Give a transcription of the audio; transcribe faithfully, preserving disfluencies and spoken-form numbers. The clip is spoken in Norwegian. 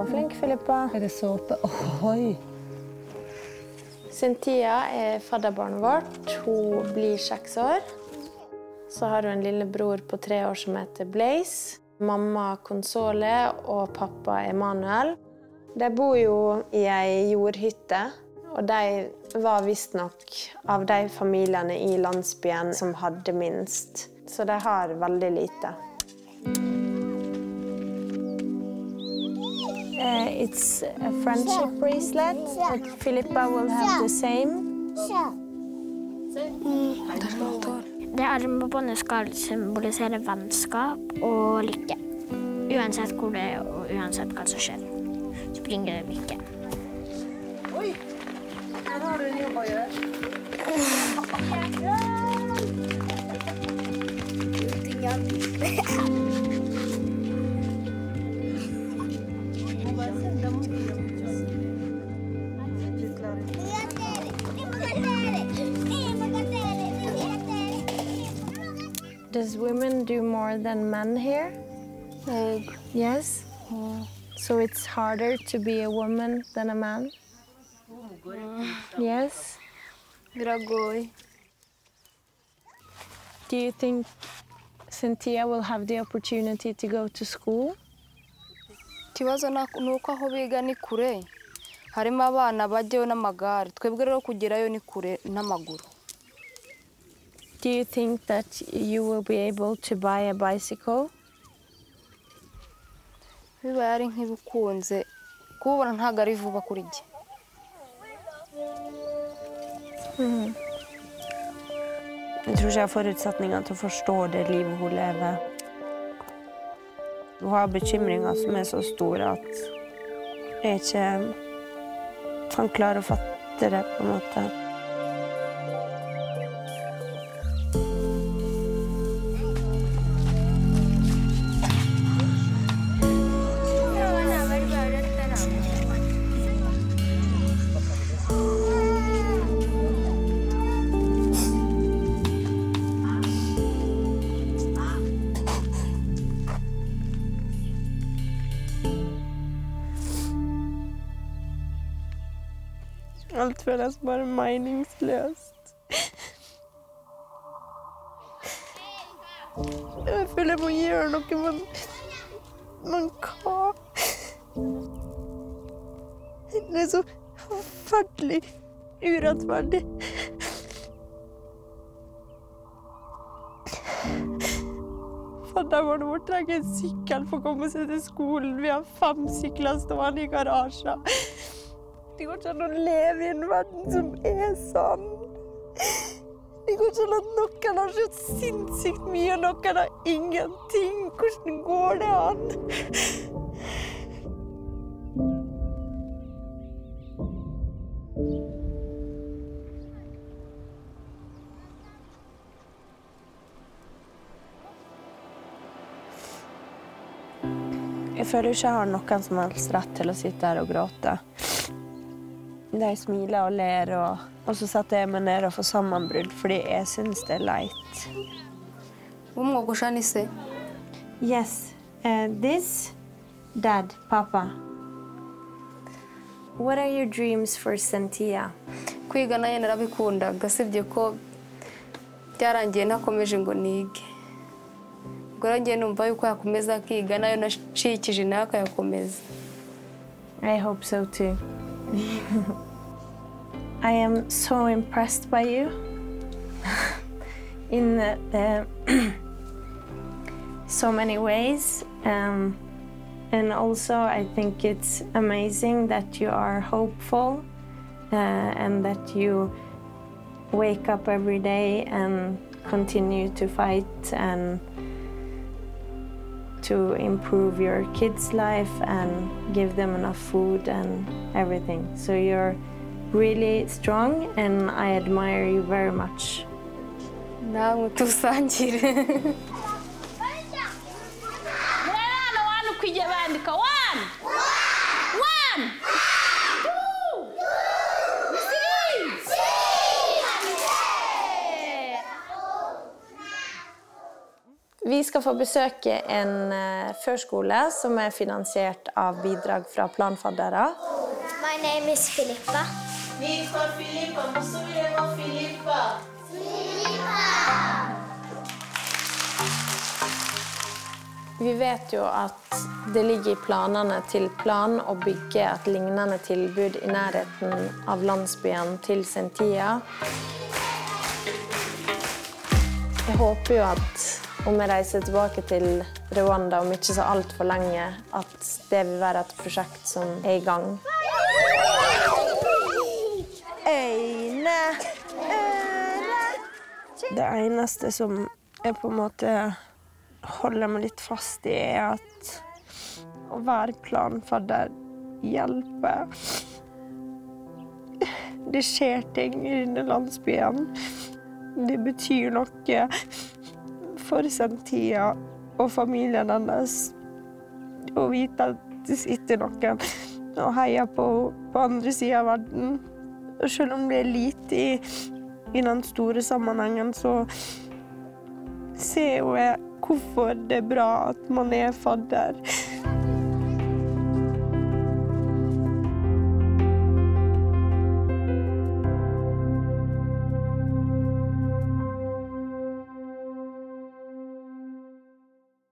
flink, Filippa. Er det såpe? Ohoi! Cynthia er fadderbarnet vårt. Hun blir seks år. Så har hun en lillebror på tre år som heter Blaze. Mamma Console og pappa Emanuel. De bor jo i en jordhytte, og de var visst nok av de familiene i landsbyen som hadde minst. Så de har veldig lite. Uh, it's a friendship bracelet, but Filippa will have the same. Det armbåndet skal symbolisere vennskap og lykke. Uansett hvor det er, og uansett hva som skjer. Springer det ikke. Oi! Her har du en jobb å gjøre. Does women do more than men here? Uh, yes? Mm. So it's harder to be a woman than a man? Mm. Yes? Biragoye. Do you think Cynthia will have the opportunity to go to school? Ikibazo nuko aho biga ni kure. Harimo abana bajyayo n'amagare. Twebwe rero kugerayo ni kure n'amaguru. Do you think that you will be able to buy a bicycle? Biba yari nk'ibikunze. Kubona ntago ari vuba kuri jye. Mm. Jeg tror ikke jeg har forutsetninger til å forstå det livet hun lever. Hun har bekymringer som er så store at jeg ikke kan klare å fatte det på en måte. Alt føles bare meningsløst. Jeg føler jeg må gjøre noe man, man kan. Det er så forferdelig urettferdig. Fadderbarnet vårt trenger en sykkel for å komme seg til skolen. Vi har fem sykler stående i garasjen. Det går ikke an å leve i en verden som er sånn. Det går ikke an at noen har så sinnssykt mye, og noen har ingenting. Hvordan går det an? Jeg føler ikke jeg har noen som helst rett til å sitte her og gråte. De smiler og ler, og, og så setter jeg meg ned og får sammenbrudd, fordi jeg synes det er leit. Yes, uh, this, Dad, Papa. What are your dreams for Cynthia? Kwiga nayo narabikundaga, sibyo ko byarangiye nakomeje ngo nige. Ubwo rero ngiye numva yuko yakomeza akiga nayo nashikije nayo akayakomeza. I hope so too. I am so impressed by you in uh, uh, so many ways. Um, and also I think it's amazing that you are hopeful uh, and that you wake up every day and continue to fight and to improve your kids' life and give them enough food and everything. So you're really strong and I admire you very much. Namwe tusangire. Vi skal få besøke en førskole som er finansiert av bidrag fra planfaddere. My name is Filippa. Vi får Filippa, men så vil jeg ha Filippa. Vi vet jo at det ligger i planene til plan å bygge et lignende tilbud i nærheten av landsbyen til Sentia. Jeg håper jo at om jeg reiser tilbake til Rwanda om ikke så alt for lenge, at det vil være et prosjekt som er i gang. Øyne, øre. Det eneste som jeg på en måte holder meg litt fast i, er at å være planfadder hjelper. Det skjer ting i denne landsbyen. Det betyr noe for Sentia og familien hennes å vite at det sitter noen og heier på på andre siden av verden. Og selv om det er lite i, i den store sammenhengen, så ser jeg hvorfor det er bra at man er fadder.